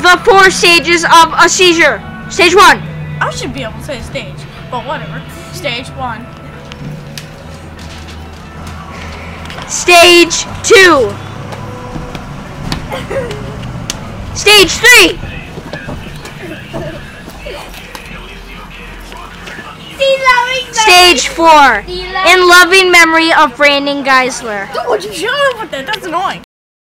the 4 stages of a seizure. Stage 1. I should be able to say stage, but whatever. Stage 1. Stage 2. Stage 3. Stage 4. In loving memory of Brandyn Geisler. Dude, would you shut up with that? That's annoying.